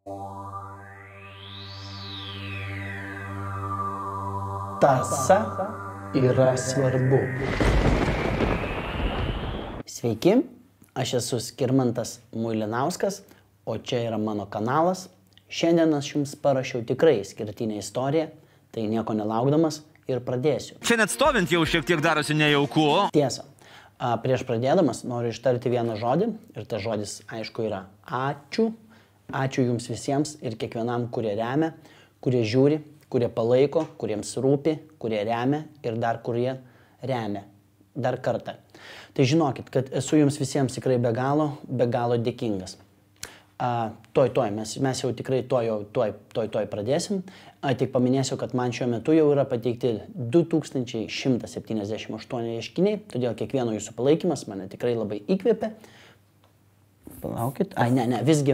Tąsa yra svarbu. Sveiki, aš esu Skirmantas Muilinauskas, o čia yra mano kanalas. Šiandien aš jums parašiau tikrai išskirtinę istoriją, tai nieko nelaukdamas ir pradėsiu. Čia net stovint jau šiek tiek darosi nejauku. Tiesa, prieš pradėdamas noriu ištarti vieną žodį ir tas žodis aišku yra ačiū. Ačiū jums visiems ir kiekvienam, kurie remia, kurie žiūri, kurie palaiko, kuriems rūpi, kurie remia ir dar kurie remia. Dar kartą. Tai žinokit, kad esu jums visiems tikrai be galo dėkingas. Mes jau tikrai tuoj pradėsim. Tik paminėsiu, kad man šiuo metu jau yra pateikti 2178 ieškiniai, todėl kiekvieno jūsų palaikymas mane tikrai labai įkvėpė. Palaukit. Visgi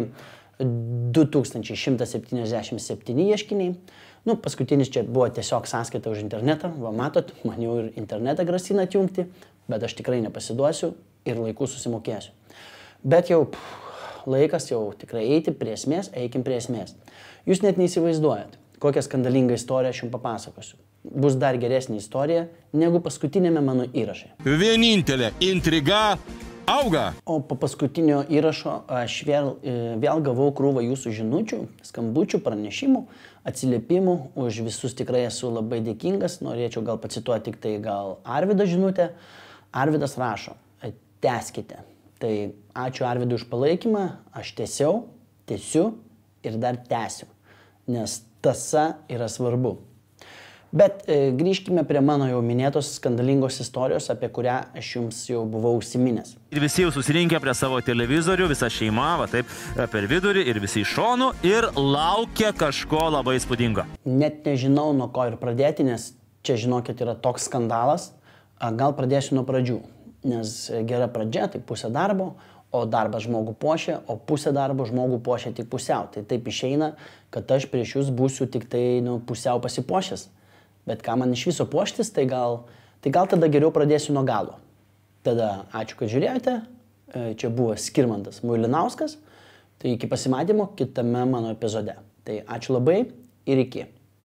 2177 ieškiniai. Paskutinis čia buvo tiesiog sąskaita už internetą. Va, matot, man jau ir internetą grasina atjungti, bet aš tikrai nepasiduosiu ir laiku susimokėsiu. Bet jau laikas jau tikrai eiti prie esmės, eikim prie esmės. Jūs net neįsivaizduojat, kokią skandalingą istoriją aš jums papasakosiu. Bus dar geresnė istorija negu paskutinėme mano įrašai. Vienintelė intriga auga. O po paskutinio įrašo aš vėl gavau krūvą jūsų žinučių, skambučių, pranešimų, atsiliepimų. Už visus tikrai esu labai dėkingas. Norėčiau gal pacituoti tik tai gal Arvydo žinutę. Arvydas rašo, tęskite. Tai ačiū Arvydui už palaikymą, aš tęsiu ir dar tęsiu, nes tąsa yra svarbu. Bet grįžkime prie mano jau minėtos skandalingos istorijos, apie kurią aš jums jau buvau užsiminęs. Ir visi jau susirinkę prie savo televizorių, visa šeima, va taip, per vidurį ir visi iš šonų ir laukia kažko labai įspūdingo. Net nežinau, nuo ko ir pradėti, nes čia, žinokit, yra toks skandalas. Gal pradėsiu nuo pradžių, nes gera pradžia, tai pusė darbo, o darbas žmogų puošia, o pusė darbo žmogų puošia tik pusiau. Tai taip išeina, kad aš prieš jūs būsiu tik tai pusiau pasipuošęs. Bet ką man iš viso puoštis, tai gal tada geriau pradėsiu nuo galo. Tada ačiū, kad žiūrėjote. Čia buvo Skirmantas Muilinauskas. Tai iki pasimatymo kitame mano epizode. Tai ačiū labai ir iki.